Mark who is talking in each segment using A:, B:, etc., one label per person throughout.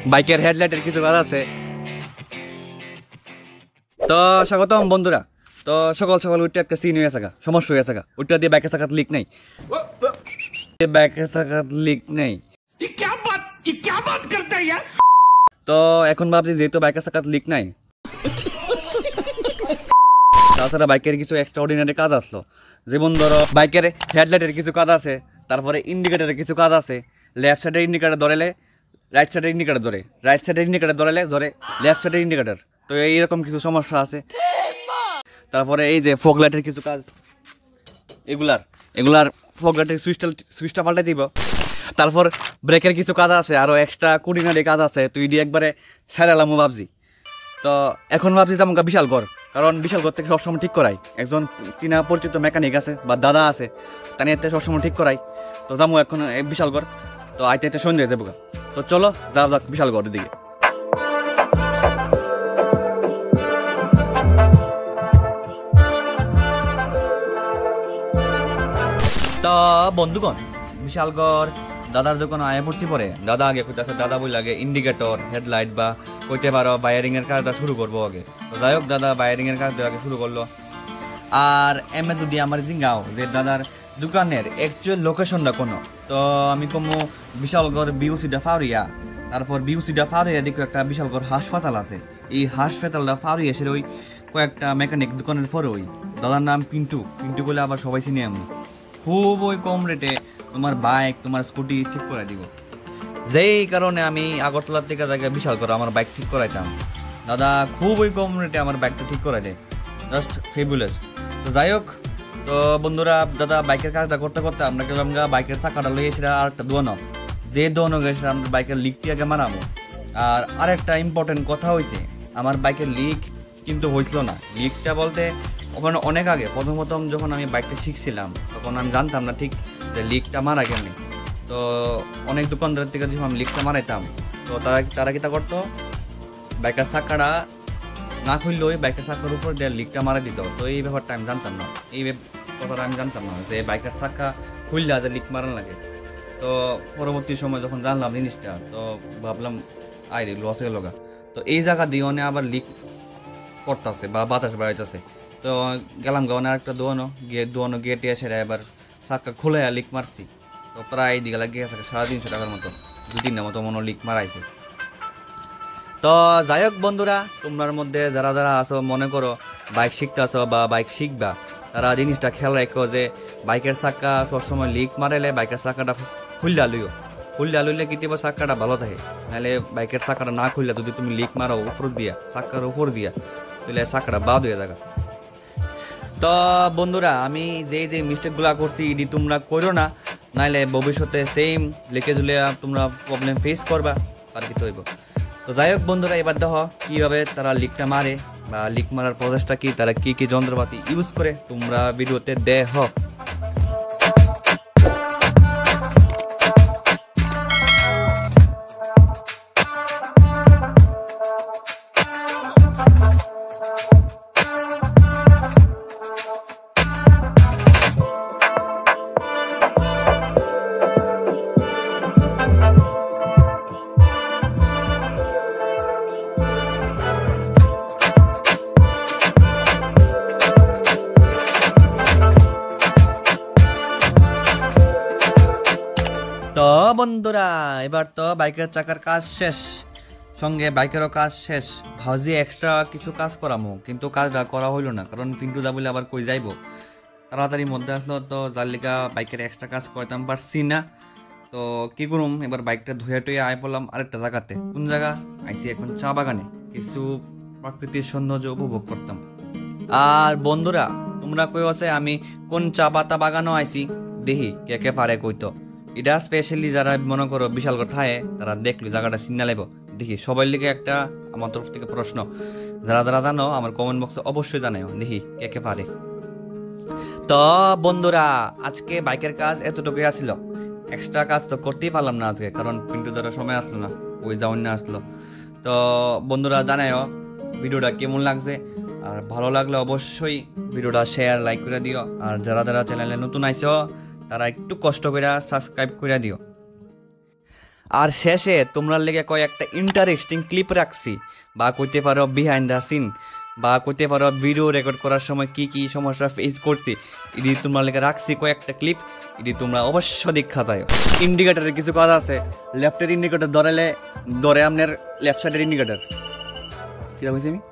A: বাইকের হেডলাইটের কিছু কাজ আছে। তো স্বাগতম বন্ধুরা। তো সকাল সকাল উঠতে একটা সিন হয়ে থাকা, সমস্যা হয়ে থাকা, ওইটা দিয়ে বাইকের চাকাত লিক নেই, বাইকের চাকাত লিক নেই। তো এখন ভাবছি যেহেতু বাইকের চাকাত লিক নাই, তাছাড়া বাইকের কিছু এক্সট্রা অর্ডিনারি কাজ আসলো, যেমন ধরো বাইকের হেডলাইটের কিছু কাজ আছে, তারপরে ইন্ডিকেটারের কিছু কাজ আছে। লেফট সাইডের ইন্ডিকেটার ধরেলে রাইট সাইডের ইন্ডিকেটার ধরে, রাইট সাইডের ইন্ডিকেটার ধরেলে ধরে লেফট সাইডের ইন্ডিকেটার। তো এইরকম কিছু সমস্যা আছে। তারপরে এই যে ফগ লাইটের কিছু কাজ, এগুলার ফগ লাইটের সুইচটা পাল্টে দিব। তারপর ব্রেকের কিছু কাজ আছে, আরও এক্সট্রা কুড়িনারি কাজ আছে। তুই দিয়ে একবারে সারালামও ভাবছি। তো এখন ভাবছি যেমন বিশালগড়, কারণ বিশালগড় থেকে সবসময় ঠিক করাই, একজন চিনা পরিচিত মেকানিক আছে বা দাদা আছে, তার এতে সবসময় ঠিক করাই। তো যাবো এখন বিশালগড়। তো আইতে সন্ধ্যে হয়ে যাবো। তো চলো যাও যাক বিশালগড়ের দিকে। তো বন্ধুগণ, বিশালগড় দাদার দোকানে আয়া পড়ছি। পরে দাদা আগে কইতাছে, দাদা বই লাগে ইন্ডিকেটর হেডলাইট বা কইতে পারো বায়ারিংয়ের কাজটা শুরু করবো আগে। তো যাই হোক, দাদা বায়ারিংয়ের কাজটা আগে শুরু করলো। আর এমএ যদি আমার জিঙ্গাও যে দাদার দোকানের অ্যাকচুয়াল লোকেশনটা কোনো, তো আমি কমু বিশালগড় বিউসিডা ফাউরিয়া। তারপর বিউসিডা ফাউরিয়া দেখো একটা বিশালগড় হাসপাতাল আছে। এই হাসপাতালটা ফাউরিয়া এসে ওই কয়েকটা মেকানিক দোকানের পরে ওই দাদার নাম পিন্টু বলে আবার সবাই চিনি আমি। খুব ওই কম রেটে তোমার বাইক তোমার স্কুটি ঠিক করে দিব। যেই কারণে আমি আগরতলার থেকে জায়গায় বিশালগড় আমার বাইক ঠিক করাইতাম। দাদা খুব ওই কম রেটে আমার বাইকটা ঠিক করে দেয়, জাস্ট ফেবুলাস। তো যাই হোক, তো বন্ধুরা দাদা বাইকের কাজটা করতে করতে আমরা গেলাম বাইকের চাকাটা লইয়ে এসে আর একটা দোয়ানো, যে দোয়ানো গেছে আমরা বাইকের লিকটি আগে মারামো। আর আরেকটা ইম্পর্টেন্ট কথা হয়েছে, আমার বাইকের লিক কিন্তু হয়েছিল না। লিকটা বলতে ওখানে অনেক আগে প্রথম যখন আমি বাইকটা শিখছিলাম তখন আমি জানতাম না ঠিক যে লিকটা মারা কেমনি। তো অনেক দোকানদারের থেকে যখন আমি লিকটা মারাইতাম, তো তারা কিতা করতো, বাইকের চাকাটা না খুললে ওই বাইকের চাকার উপর দিয়ে লিকটা মারা দিত। তো এই ব্যাপারটা আমি জানতাম না, এই কথাটা আমি জানতাম না যে বাইকের চাকা খুললে যে লিক মারান লাগে। তো পরবর্তী সময় যখন জানলাম জিনিসটা, তো ভাবলাম আইরে লস হয়ে লগা। তো এই জায়গা দিয়ে অনেক আবার লিক করতেছে বা বাতাস বেড়াইতেছে। তো গেলাম গাওয়ানে আরেকটা দোয়ানো গিয়ে টিয়ে সেরা এবার চাক্কা খুলে লিক মারছি। তো প্রায় দিকে লাগিয়ে গেছে 350 টাকার মতো, 2-3টার মতো মনে লিক মারাইছে। তো যাই হোক বন্ধুরা, তোমার মধ্যে যারা যারা আসো মনে করো বাইক শিখতে আসো বা বাইক শিখবা, তারা জিনিসটা খেয়াল রাখো যে বাইকের চাক্কা সবসময় লিক মারাইলে বাইকের চাক্কাটা খুললা লইলে কিন্তু চাক্কাটা ভালো থাকে। নাহলে বাইকের চাক্কাটা না খুললে যদি তুমি লিক মারো চাক্কার উপর দিয়া, তাহলে চাক্কাটা বাদ হয়ে যাবে। তো বন্ধুরা, আমি যে মিস্টেকগুলো করছি এটি তোমরা করো না, নাহলে ভবিষ্যতে সেম লিকে ঝুলে তোমরা প্রবলেম ফেস করবা, আর কি তৈব। তো যাই হোক বন্ধুরা, এবার দেখো কীভাবে তারা লিকটা মারে বা লিক মারার প্রসেসটা কি, তারা কি যন্ত্রপাতি ইউজ করে, তোমরা ভিডিওতে দেখো। তো বন্ধুরা, এবার তো বাইকের চাকার কাজ শেষ, সঙ্গে বাইকেরও কাজ শেষ। ভাজি এক্সট্রা কিছু কাজ করামো, কিন্তু কাজটা করা হইলো না, কারণ পিন্টু দা বলে আবার কই যাইব, তাড়াতাড়ি মধ্যে আসলো। তো যার লিগা বাইকের এক্সট্রা কাজ করতাম পারছি না। তো কি করুম, এবার বাইকটা ধুয়ে টুয়ে আয় পড়লাম আরেকটা জায়গাতে। কোন জায়গা আইসি এখন? চা বাগানে কিছু প্রাকৃতিক সৌন্দর্য উপভোগ করতাম। আর বন্ধুরা, তোমরা কই আছে আমি কোন চা পাতা বাগানও আইসি, দেখি কে পারে কইতো। এটা স্পেশালি যারা মনে করো বিশালগড় থাকে, তারা দেখলো জায়গাটা চিন্তা লাগবো। দেখি সবাই লিগে একটা আমার তরফ থেকে প্রশ্ন, যারা যারা জানো আমার কমেন্ট বক্সে অবশ্যই জানাও, দেখি কে পারে। তো বন্ধুরা, আজকে বাইকের কাজ এতটুকুই আসছিল, এক্সট্রা কাজ তো করতেই পারলাম না আজকে, কারণ পিন্টু দ্বারা সময় আসলো না, ওই যাওয়ার না আসলো। তো বন্ধুরা জানাও ভিডিওটা কেমন লাগছে, আর ভালো লাগলে অবশ্যই ভিডিওটা শেয়ার লাইক করে দিও। আর যারা যারা চ্যানেলে নতুন আইছো তারা একটু কষ্ট করে সাবস্ক্রাইব করে দিও। আর শেষে তোমরা লেগে কয়েকটা ইন্টারেস্টিং ক্লিপ রাখছি, বা কইতে পারো বিহাইন্ড দ্য সিন, বা কইতে পারো ভিডিও রেকর্ড করার সময় কি কি সমস্যা ফেস করছি, এটি তোমরা লেগে রাখছি কয়েকটা ক্লিপ, এটি তোমরা অবশ্য দীক্ষা দেয়। ইন্ডিকেটারের কিছু কাজ আছে, লেফটের ইন্ডিকেটার ধরে আপনার লেফট সাইডের ইন্ডিকেটার কিরকম হয়েছে আমি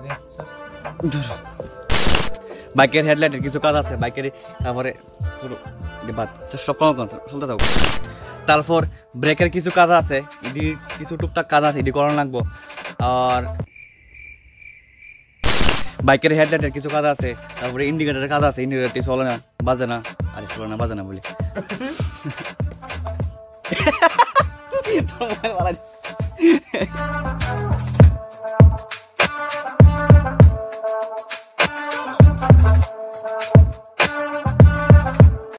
A: বাইকের হেডলাইটের কিছু কাজ আছে, বাইকের তারপরে পুরো সব চলতে থাকবো। তারপর ব্রেকের কিছু কাজ আছে, এটি কিছু টুকটাক কাজ আছে, এটি করানো লাগবো। আর বাইকের হেডলাইটের কিছু কাজ আছে, তারপরে ইন্ডিকেটারের কাজ আছে, ইন্ডিকেটারটি চলে না, বাজে না, আর চলে না, বাজে না বলি